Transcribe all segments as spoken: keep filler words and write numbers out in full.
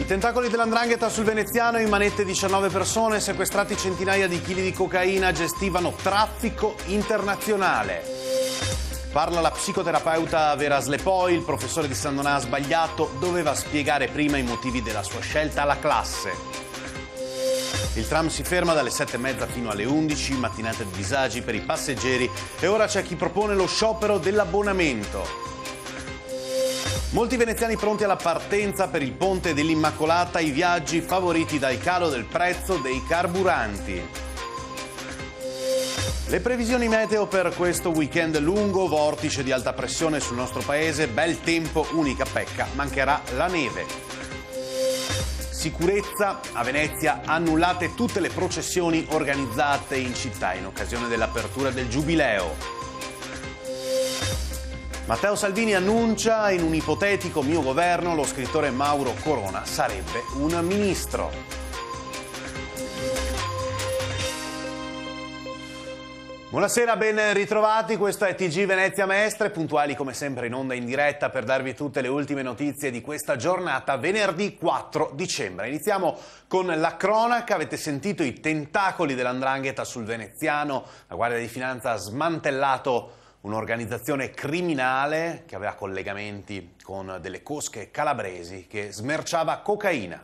tentacoli dell'Andrangheta sul veneziano, in manette diciannove persone, sequestrati centinaia di chili di cocaina, gestivano traffico internazionale. Parla la psicoterapeuta Vera Slepoi, il professore di San Donà ha sbagliato, doveva spiegare prima i motivi della sua scelta alla classe. Il tram si ferma dalle sette e mezza fino alle undici, mattinata di disagi per i passeggeri e ora c'è chi propone lo sciopero dell'abbonamento. Molti veneziani pronti alla partenza per il ponte dell'Immacolata, i viaggi favoriti dal calo del prezzo dei carburanti. Le previsioni meteo per questo weekend lungo, vortice di alta pressione sul nostro paese, bel tempo, unica pecca, mancherà la neve. Sicurezza, a Venezia annullate tutte le processioni organizzate in città in occasione dell'apertura del Giubileo. Matteo Salvini annuncia in un ipotetico mio governo lo scrittore Mauro Corona sarebbe un ministro. Buonasera, ben ritrovati, questo è T G Venezia Mestre, puntuali come sempre in onda in diretta per darvi tutte le ultime notizie di questa giornata, venerdì quattro dicembre. Iniziamo con la cronaca, avete sentito i tentacoli dell'Andrangheta sul veneziano, la Guardia di Finanza ha smantellato un'organizzazione criminale che aveva collegamenti con delle cosche calabresi che smerciava cocaina.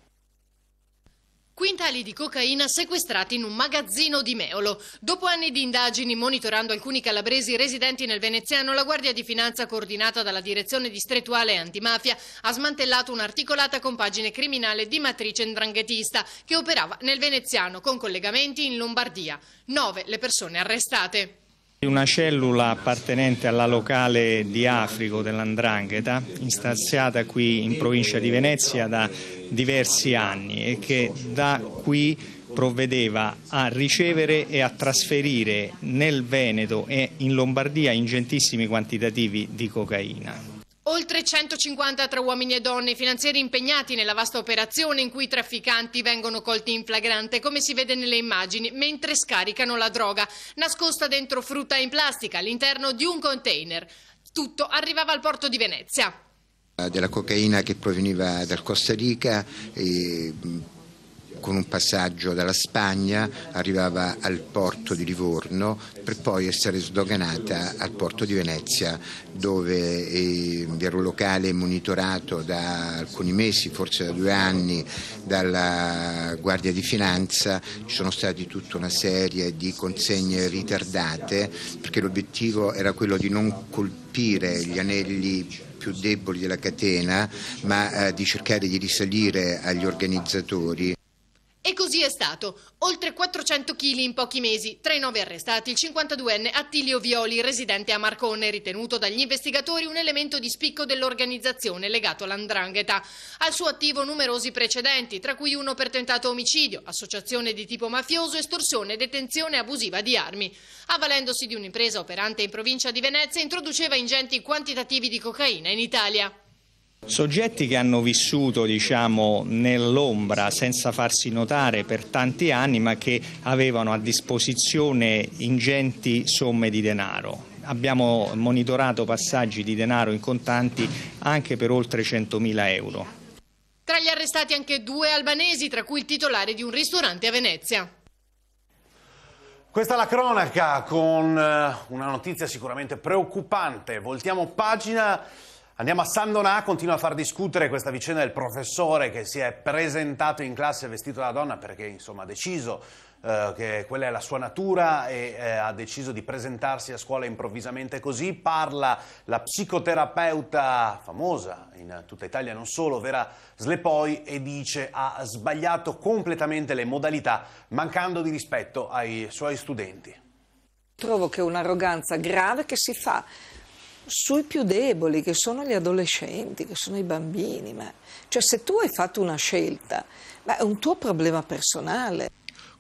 Quintali di cocaina sequestrati in un magazzino di Meolo. Dopo anni di indagini monitorando alcuni calabresi residenti nel veneziano, la Guardia di Finanza, coordinata dalla Direzione Distrettuale Antimafia, ha smantellato un'articolata compagine criminale di matrice ndranghetista che operava nel veneziano con collegamenti in Lombardia. Nove le persone arrestate. Una cellula appartenente alla locale di Africo dell'Andrangheta, instaziata qui in provincia di Venezia da diversi anni e che da qui provvedeva a ricevere e a trasferire nel Veneto e in Lombardia ingentissimi quantitativi di cocaina. Oltre centocinquanta tra uomini e donne, finanzieri impegnati nella vasta operazione in cui i trafficanti vengono colti in flagrante, come si vede nelle immagini, mentre scaricano la droga, nascosta dentro frutta in plastica all'interno di un container. Tutto arrivava al porto di Venezia. Della cocaina che proveniva dal Costa Rica e con un passaggio dalla Spagna arrivava al porto di Livorno per poi essere sdoganata al porto di Venezia, dove eh, era un locale monitorato da alcuni mesi, forse da due anni, dalla Guardia di Finanza. Ci sono stati tutta una serie di consegne ritardate perché l'obiettivo era quello di non colpire gli anelli più deboli della catena, ma eh, di cercare di risalire agli organizzatori. E così è stato. Oltre quattrocento chili in pochi mesi. Tra i nove arrestati il cinquantaduenne Attilio Violi, residente a Marcone, ritenuto dagli investigatori un elemento di spicco dell'organizzazione legato all'Andrangheta. Al suo attivo numerosi precedenti, tra cui uno per tentato omicidio, associazione di tipo mafioso, estorsione e detenzione abusiva di armi. Avvalendosi di un'impresa operante in provincia di Venezia, introduceva ingenti quantitativi di cocaina in Italia. Soggetti che hanno vissuto, diciamo, nell'ombra senza farsi notare per tanti anni, ma che avevano a disposizione ingenti somme di denaro. Abbiamo monitorato passaggi di denaro in contanti anche per oltre centomila euro. Tra gli arrestati anche due albanesi, tra cui il titolare di un ristorante a Venezia. Questa è la cronaca con una notizia sicuramente preoccupante. Voltiamo pagina. Andiamo a San Donà, continua a far discutere questa vicenda del professore che si è presentato in classe vestito da donna perché insomma ha deciso eh, che quella è la sua natura e eh, ha deciso di presentarsi a scuola improvvisamente così. Parla la psicoterapeuta famosa in tutta Italia, non solo, Vera Slepoi, e dice ha sbagliato completamente le modalità, mancando di rispetto ai suoi studenti. Trovo che è un'arroganza grave che si fa sui più deboli, che sono gli adolescenti, che sono i bambini. Ma, cioè, se tu hai fatto una scelta, ma è un tuo problema personale.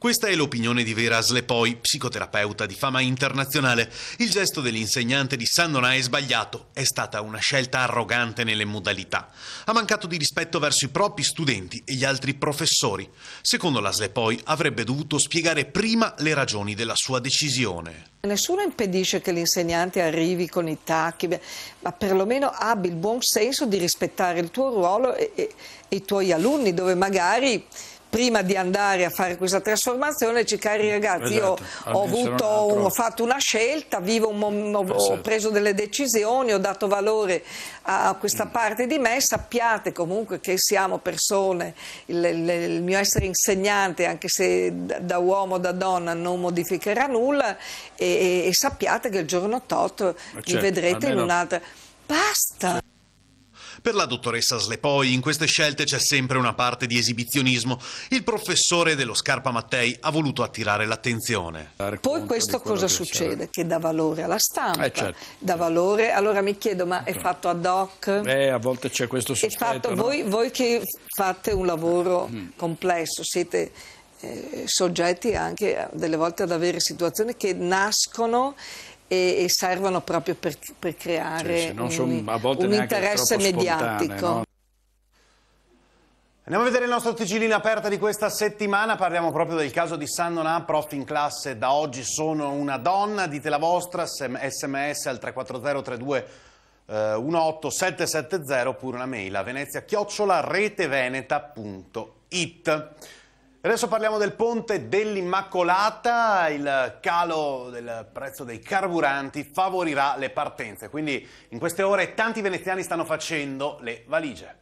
Questa è l'opinione di Vera Slepoi, psicoterapeuta di fama internazionale. Il gesto dell'insegnante di San Donà è sbagliato, è stata una scelta arrogante nelle modalità. Ha mancato di rispetto verso i propri studenti e gli altri professori. Secondo la Slepoi avrebbe dovuto spiegare prima le ragioni della sua decisione. Nessuno impedisce che l'insegnante arrivi con i tacchi, ma perlomeno abbi il buon senso di rispettare il tuo ruolo e, e, e i tuoi alunni, dove magari prima di andare a fare questa trasformazione dici: cari ragazzi, esatto. io ho, avuto un, ho fatto una scelta, vivo un mom- ho, ho preso delle decisioni, ho dato valore a, a questa mm. parte di me, sappiate comunque che siamo persone, il, il, il mio essere insegnante, anche se da, da uomo o da donna, non modificherà nulla, e, e, e sappiate che il giorno tot mi certo, vedrete almeno in un'altra... Basta! Per la dottoressa Slepoi in queste scelte c'è sempre una parte di esibizionismo. Il professore dello Scarpa Mattei ha voluto attirare l'attenzione. Poi questo cosa succede? Che dà valore alla stampa, eh certo. dà valore, allora mi chiedo, ma è fatto ad hoc? Eh, a volte c'è questo sospetto. È fatto, no? voi, voi che fate un lavoro mm. complesso, siete eh, soggetti anche delle volte ad avere situazioni che nascono e, e servono proprio per, per creare sì, sì, un, un interesse mediatico. No? Andiamo a vedere il nostro tigillino aperta di questa settimana, parliamo proprio del caso di San Donà. Prof in classe da oggi sono una donna, dite la vostra, sms al tre quattro zero tre due uno otto sette sette zero oppure una mail a venezia chiocciola reteveneta punto it. Adesso parliamo del ponte dell'Immacolata. Il calo del prezzo dei carburanti favorirà le partenze, quindi in queste ore tanti veneziani stanno facendo le valigie.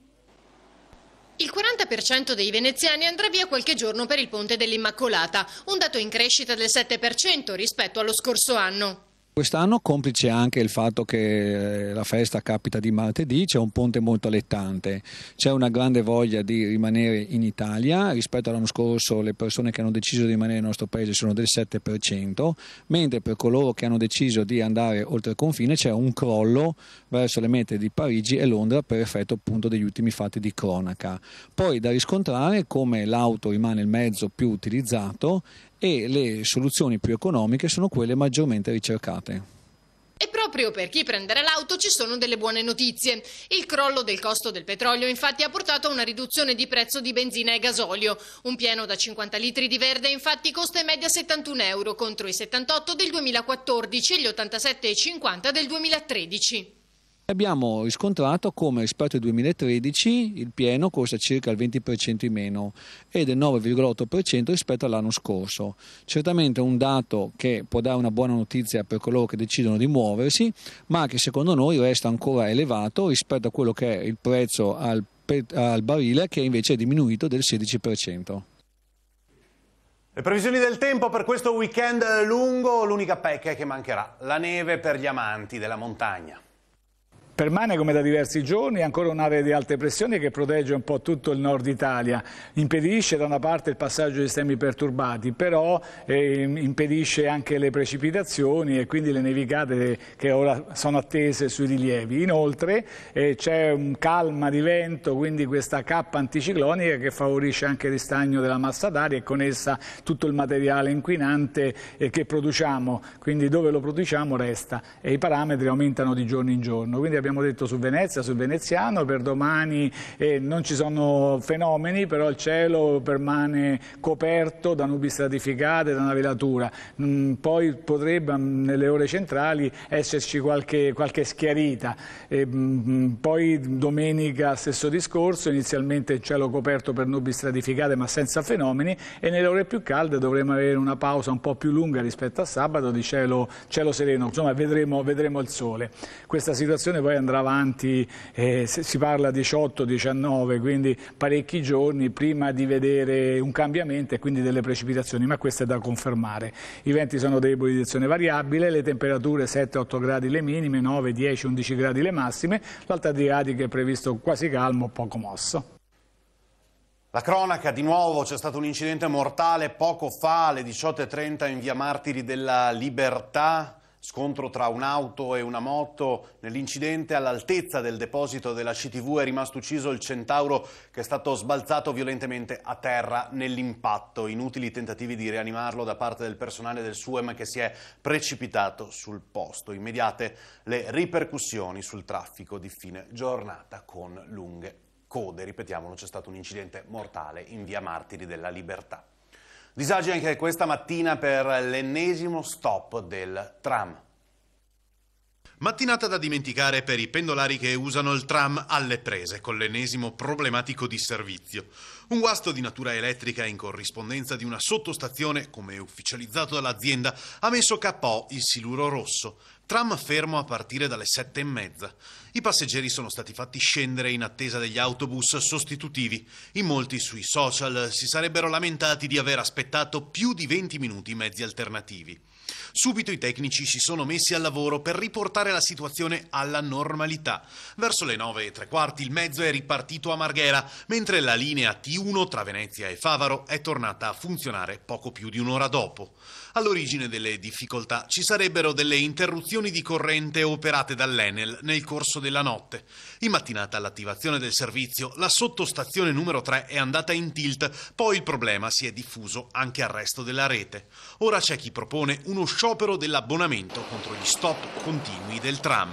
Il quaranta per cento dei veneziani andrà via qualche giorno per il ponte dell'Immacolata, un dato in crescita del sette per cento rispetto allo scorso anno. Quest'anno, complice anche il fatto che la festa capita di martedì, c'è un ponte molto allettante, c'è una grande voglia di rimanere in Italia. Rispetto all'anno scorso le persone che hanno deciso di rimanere nel nostro paese sono del sette per cento, mentre per coloro che hanno deciso di andare oltre il confine c'è un crollo verso le mete di Parigi e Londra per effetto appunto degli ultimi fatti di cronaca. Poi da riscontrare come l'auto rimane il mezzo più utilizzato e le soluzioni più economiche sono quelle maggiormente ricercate. E proprio per chi prenderà l'auto ci sono delle buone notizie. Il crollo del costo del petrolio infatti ha portato a una riduzione di prezzo di benzina e gasolio. Un pieno da cinquanta litri di verde infatti costa in media settantuno euro contro i settantotto del duemilaquattordici e gli ottantasette e cinquanta del duemilatredici. Abbiamo riscontrato come rispetto al duemilatredici il pieno costa circa il venti per cento in meno e del nove virgola otto per cento rispetto all'anno scorso. Certamente un dato che può dare una buona notizia per coloro che decidono di muoversi, ma che secondo noi resta ancora elevato rispetto a quello che è il prezzo al, al barile, che invece è diminuito del sedici per cento. Le previsioni del tempo per questo weekend lungo, l'unica pecca è che mancherà la neve per gli amanti della montagna. Permane come da diversi giorni ancora un'area di alte pressioni che protegge un po' tutto il nord Italia, impedisce da una parte il passaggio di sistemi perturbati, però eh, impedisce anche le precipitazioni e quindi le nevicate che ora sono attese sui rilievi. Inoltre eh, c'è un calma di vento, quindi questa cappa anticiclonica che favorisce anche il ristagno della massa d'aria e con essa tutto il materiale inquinante eh, che produciamo, quindi dove lo produciamo resta e i parametri aumentano di giorno in giorno. Quindi abbiamo detto su Venezia, sul veneziano, per domani eh, non ci sono fenomeni, però il cielo permane coperto da nubi stratificate, da una velatura. Mm, poi potrebbe nelle ore centrali esserci qualche, qualche schiarita. E, mm, poi domenica stesso discorso, inizialmente il cielo coperto per nubi stratificate ma senza fenomeni, e nelle ore più calde dovremo avere una pausa un po' più lunga rispetto a sabato di cielo, cielo sereno, insomma vedremo, vedremo il sole. Questa situazione poi andrà avanti, eh, si parla diciotto diciannove, quindi parecchi giorni prima di vedere un cambiamento e quindi delle precipitazioni, ma questo è da confermare. I venti sono deboli di direzione variabile, le temperature sette otto gradi le minime, nove dieci undici gradi le massime, l'Alto Adriatico è previsto quasi calmo, poco mosso. La cronaca, di nuovo c'è stato un incidente mortale poco fa alle diciotto e trenta in via Martiri della Libertà. Scontro tra un'auto e una moto. Nell'incidente all'altezza del deposito della C T V è rimasto ucciso il Centauro, che è stato sbalzato violentemente a terra nell'impatto. Inutili tentativi di rianimarlo da parte del personale del S U E M, che si è precipitato sul posto. Immediate le ripercussioni sul traffico di fine giornata con lunghe code. Ripetiamolo, c'è stato un incidente mortale in via Martiri della Libertà. Disagi anche questa mattina per l'ennesimo stop del tram. Mattinata da dimenticare per i pendolari che usano il tram alle prese con l'ennesimo problematico disservizio. Un guasto di natura elettrica in corrispondenza di una sottostazione, come ufficializzato dall'azienda, ha messo K O il siluro rosso. Tram fermo a partire dalle sette e mezza. I passeggeri sono stati fatti scendere in attesa degli autobus sostitutivi. In molti sui social si sarebbero lamentati di aver aspettato più di venti minuti in mezzi alternativi. Subito i tecnici si sono messi al lavoro per riportare la situazione alla normalità. Verso le nove e tre quarti il mezzo è ripartito a Marghera, mentre la linea T uno tra Venezia e Favaro è tornata a funzionare poco più di un'ora dopo. All'origine delle difficoltà ci sarebbero delle interruzioni di corrente operate dall'Enel nel corso della notte. In mattinata all'attivazione del servizio, la sottostazione numero tre è andata in tilt, poi il problema si è diffuso anche al resto della rete. Ora c'è chi propone uno sciopero dell'abbonamento contro gli stop continui del tram.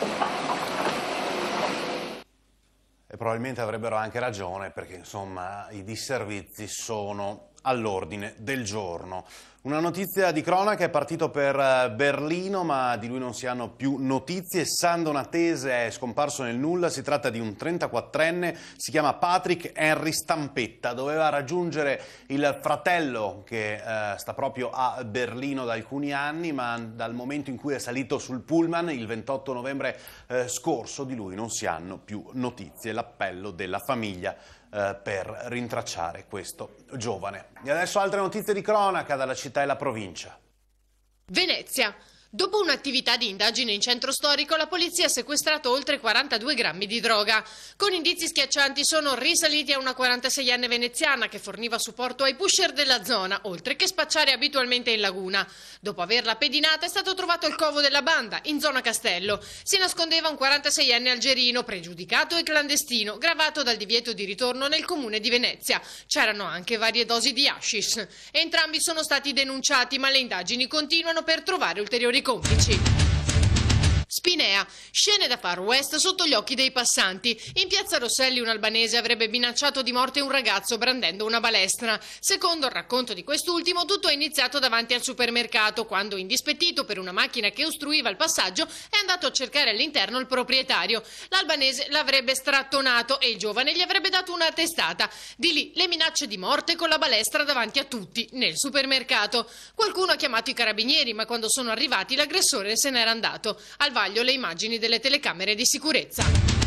E probabilmente avrebbero anche ragione, perché insomma i disservizi sono all'ordine del giorno. Una notizia di cronaca: è partito per Berlino, ma di lui non si hanno più notizie. Sando Natese è scomparso nel nulla. Si tratta di un trentaquattrenne, si chiama Patrick Henry Stampetta. Doveva raggiungere il fratello che eh, sta proprio a Berlino da alcuni anni, ma dal momento in cui è salito sul pullman il ventotto novembre eh, scorso di lui non si hanno più notizie. L'appello della famiglia eh, per rintracciare questo giovane. E adesso altre notizie di cronaca dalla città e la provincia. Venezia. Dopo un'attività di indagine in centro storico, la polizia ha sequestrato oltre quarantadue grammi di droga. Con indizi schiaccianti sono risaliti a una quarantaseienne veneziana che forniva supporto ai pusher della zona, oltre che spacciare abitualmente in laguna. Dopo averla pedinata è stato trovato il covo della banda, in zona Castello. Si nascondeva un quarantaseienne algerino, pregiudicato e clandestino, gravato dal divieto di ritorno nel comune di Venezia. C'erano anche varie dosi di hashish. Entrambi sono stati denunciati, ma le indagini continuano per trovare ulteriori complici. Spinea, scene da Far West sotto gli occhi dei passanti. In piazza Rosselli un albanese avrebbe minacciato di morte un ragazzo brandendo una balestra. Secondo il racconto di quest'ultimo, tutto è iniziato davanti al supermercato, quando, indispettito per una macchina che ostruiva il passaggio, è andato a cercare all'interno il proprietario. L'albanese l'avrebbe strattonato e il giovane gli avrebbe dato una testata. Di lì le minacce di morte con la balestra davanti a tutti, nel supermercato. Qualcuno ha chiamato i carabinieri, ma quando sono arrivati l'aggressore se n'era andato. Al vaglio le immagini delle telecamere di sicurezza.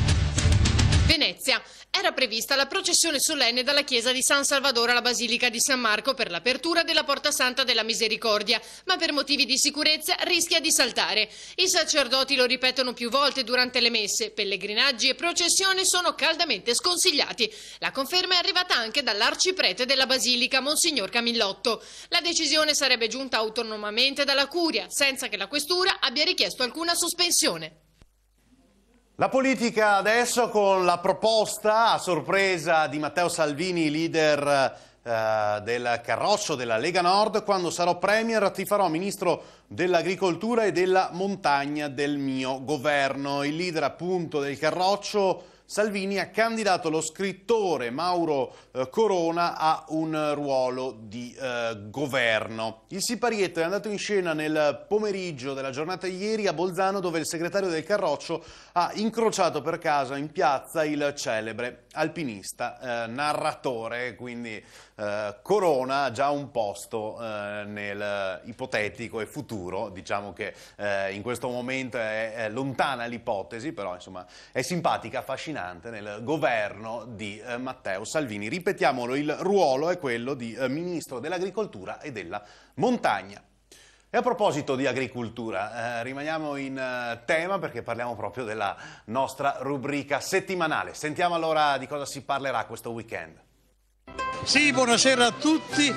Venezia. Era prevista la processione solenne dalla chiesa di San Salvador alla Basilica di San Marco per l'apertura della Porta Santa della Misericordia, ma per motivi di sicurezza rischia di saltare. I sacerdoti lo ripetono più volte durante le messe: pellegrinaggi e processioni sono caldamente sconsigliati. La conferma è arrivata anche dall'arciprete della Basilica, Monsignor Camillotto. La decisione sarebbe giunta autonomamente dalla Curia, senza che la Questura abbia richiesto alcuna sospensione. La politica adesso con la proposta a sorpresa di Matteo Salvini, leader eh, del Carroccio della Lega Nord: quando sarò premier ti farò ministro dell'agricoltura e della montagna del mio governo. Il leader appunto del Carroccio, Salvini, ha candidato lo scrittore Mauro eh, Corona a un ruolo di eh, governo. Il siparietto è andato in scena nel pomeriggio della giornata di ieri a Bolzano, dove il segretario del Carroccio ha incrociato per caso in piazza il celebre alpinista, eh, narratore, quindi eh, Corona ha già un posto eh, nel ipotetico e futuro. Diciamo che eh, in questo momento è, è lontana l'ipotesi, però insomma è simpatica, affascinante nel governo di eh, Matteo Salvini. Ripetiamolo, il ruolo è quello di eh, ministro dell'agricoltura e della montagna. E a proposito di agricoltura, eh, rimaniamo in eh, tema, perché parliamo proprio della nostra rubrica settimanale. Sentiamo allora di cosa si parlerà questo weekend. Sì, buonasera a tutti.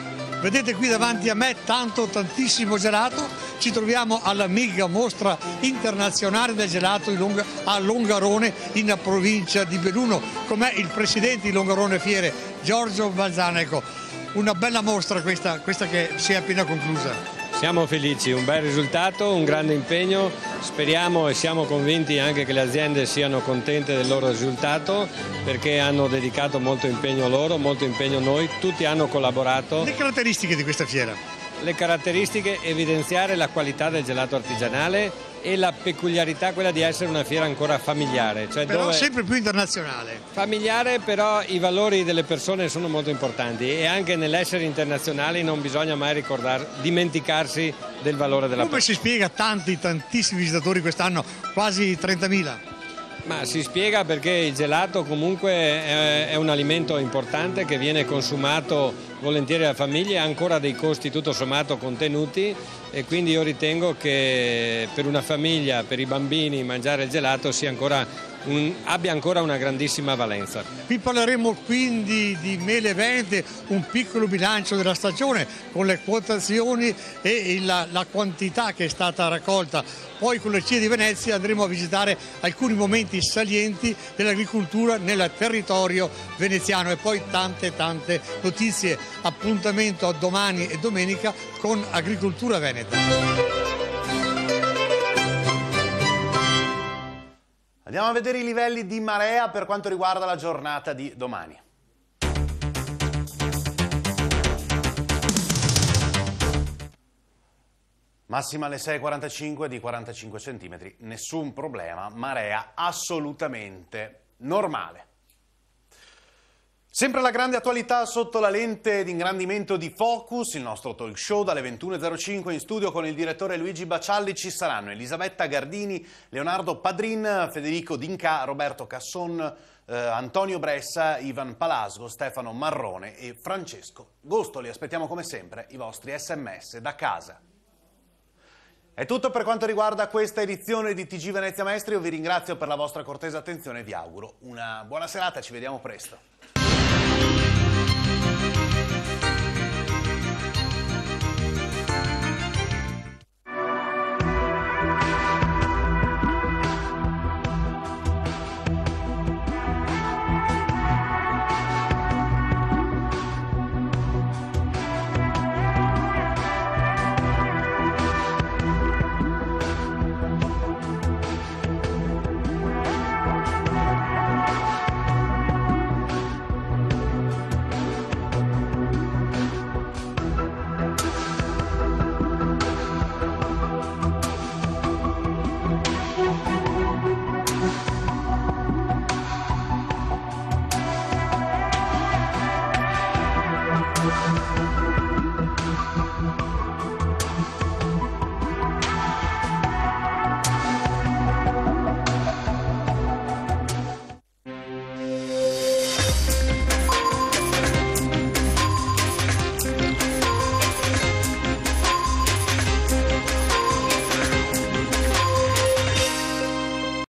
Vedete qui davanti a me tanto, tantissimo gelato. Ci troviamo alla mega mostra internazionale del gelato a Longarone, in provincia di Belluno. Com'è il presidente di Longarone Fiere, Giorgio Balzanico. Una bella mostra questa, questa che si è appena conclusa. Siamo felici, un bel risultato, un grande impegno, speriamo e siamo convinti anche che le aziende siano contente del loro risultato perché hanno dedicato molto impegno loro, molto impegno noi, tutti hanno collaborato. Le caratteristiche di questa fiera? Le caratteristiche, evidenziare la qualità del gelato artigianale e la peculiarità quella di essere una fiera ancora familiare. Cioè però dove... sempre più internazionale. Familiare, però i valori delle persone sono molto importanti e anche nell'essere internazionali non bisogna mai ricordare, dimenticarsi del valore della persona. Come si spiega tanti, tantissimi visitatori quest'anno, quasi trentamila? Ma si spiega perché il gelato comunque è, è un alimento importante che viene consumato volentieri da famiglie, ha ancora dei costi tutto sommato contenuti e quindi io ritengo che per una famiglia, per i bambini, mangiare il gelato sia ancora un, abbia ancora una grandissima valenza. Vi parleremo quindi di mele venete, un piccolo bilancio della stagione con le quotazioni e la, la quantità che è stata raccolta. Poi con le C I E di Venezia andremo a visitare alcuni momenti salienti dell'agricoltura nel territorio veneziano e poi tante tante notizie. Appuntamento a domani e domenica con Agricoltura Veneta. Andiamo a vedere i livelli di marea per quanto riguarda la giornata di domani. Massima alle sei e quarantacinque di quarantacinque centimetri, nessun problema, marea assolutamente normale. Sempre la grande attualità sotto la lente di ingrandimento di Focus, il nostro talk show dalle ventuno e zero cinque in studio con il direttore Luigi Bacialli. Ci saranno Elisabetta Gardini, Leonardo Padrin, Federico D'Inca, Roberto Casson, eh, Antonio Bressa, Ivan Palasgo, Stefano Marrone e Francesco Gostoli. Aspettiamo come sempre i vostri sms da casa. È tutto per quanto riguarda questa edizione di T G Venezia Maestri. Io vi ringrazio per la vostra cortese attenzione e vi auguro una buona serata. Ci vediamo presto.